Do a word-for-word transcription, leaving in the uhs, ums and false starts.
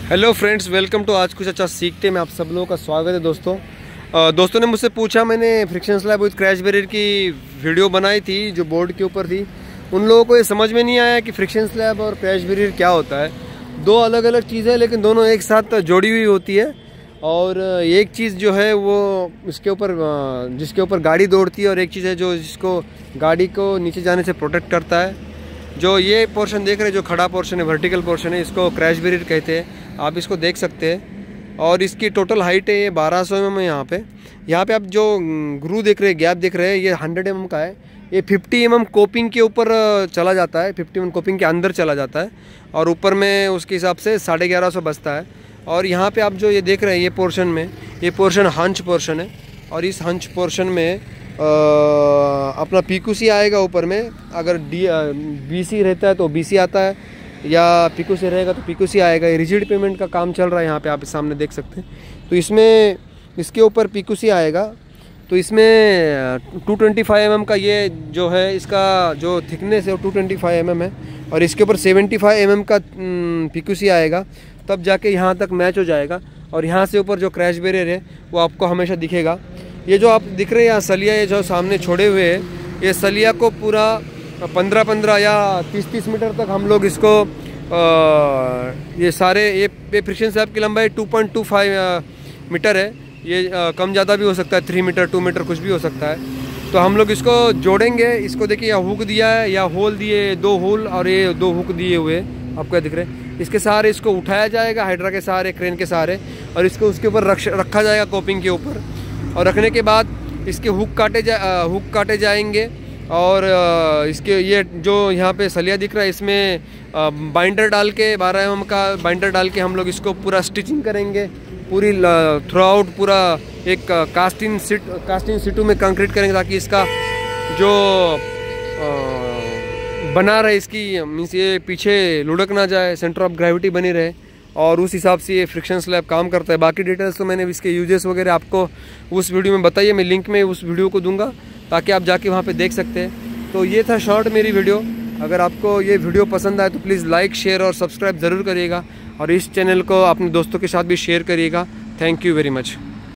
Hello friends, welcome to आज कुछ अच्छा सीखते में आप सब लोगों का स्वागत है। दोस्तों आ, दोस्तों ने मुझसे पूछा, मैंने friction slab with crash barrier की वीडियो बनाई थी जो बोर्ड के ऊपर थी। उन लोगों को ये समझ में नहीं आया कि फ्रिक्शन स्लैब और क्रैश बैरियर क्या होता है। दो अलग अलग चीज़ें हैं लेकिन दोनों एक साथ जोड़ी हुई होती है। और एक चीज़ जो है वो इसके ऊपर जिसके ऊपर गाड़ी दौड़ती है और एक चीज़ है जो जिसको गाड़ी को नीचे जाने से प्रोटेक्ट करता है। जो ये पोर्शन देख रहे हैं, जो खड़ा पोर्शन है, वर्टिकल पोर्शन है, इसको क्रैश बैरियर कहते हैं। आप इसको देख सकते हैं और इसकी टोटल हाइट है ये बारह सौ एम एम है। यहाँ पे यहाँ पे आप जो ग्रू देख रहे हैं, गैप देख रहे हैं, ये हंड्रेड एम एम का है। ये फिफ्टी एम एम कोपिंग के ऊपर चला जाता है, फिफ्टी एम एम कोपिंग के अंदर चला जाता है और ऊपर में उसके हिसाब से साढ़े ग्यारह सौ बचता है। और यहाँ पे आप जो ये देख रहे हैं, ये पोर्शन में ये पोर्शन हंच पोर्शन है और इस हंच पोर्शन में आ, अपना पीक्यूसी आएगा ऊपर में। अगर डी बीसी रहता है तो बीसी आता है, या पीक्यूसी रहेगा तो पीक्यूसी आएगा। ये रिजिड पेमेंट का काम चल रहा है, यहाँ पे आप सामने देख सकते हैं। तो इसमें इसके ऊपर पीक्यूसी आएगा। तो इसमें two twenty five M M का ये जो है, इसका जो थिकनेस है वो two twenty five M M है और इसके ऊपर सेवेंटी फाइव एम एम का पीक्यूसी आएगा, तब जाके यहाँ तक मैच हो जाएगा। और यहाँ से ऊपर जो क्रैश बैरियर है वो आपको हमेशा दिखेगा। ये जो आप दिख रहे हैं यहाँ सलिया, ये जो सामने छोड़े हुए हैं, ये सलिया को पूरा पंद्रह पंद्रह या तीस तीस मीटर तक हम लोग इसको आ, ये सारे ये फ्रिक्शन स्लैब की लंबाई two point two five metre है। ये आ, कम ज़्यादा भी हो सकता है, थ्री मीटर टू मीटर कुछ भी हो सकता है। तो हम लोग इसको जोड़ेंगे। इसको देखिए, यहाँ हुक दिया है, या होल दिए, दो होल और ये दो हुक दिए हुए आपको दिख रहे हैं। इसके सहारे इसको उठाया जाएगा, हाइड्रा के सहारे, क्रेन के सहारे, और इसको उसके ऊपर रख रखा जाएगा कोपिंग के ऊपर। और रखने के बाद इसके हुक काटे जा हुक काटे जाएंगे और इसके ये जो यहाँ पे सलिया दिख रहा है, इसमें बाइंडर डाल के बारह एम एम का बाइंडर डाल के हम लोग इसको पूरा स्टिचिंग करेंगे। पूरी थ्रू आउट पूरा एक कास्टिंग सीट कास्टिंग सीटू में कंक्रीट करेंगे, ताकि इसका जो बना रहे, इसकी मीन्स ये पीछे लुढ़क ना जाए, सेंटर ऑफ ग्रेविटी बनी रहे, और उस हिसाब से ये फ्रिक्शन स्लैब काम करता है। बाकी डिटेल्स तो मैंने इसके यूजेस वगैरह आपको उस वीडियो में बताइए। मैं लिंक में उस वीडियो को दूंगा ताकि आप जाके वहाँ पे देख सकते हैं। तो ये था शॉर्ट मेरी वीडियो। अगर आपको ये वीडियो पसंद आए तो प्लीज़ लाइक, शेयर और सब्सक्राइब ज़रूर करिएगा, और इस चैनल को अपने दोस्तों के साथ भी शेयर करिएगा। Thank you very much.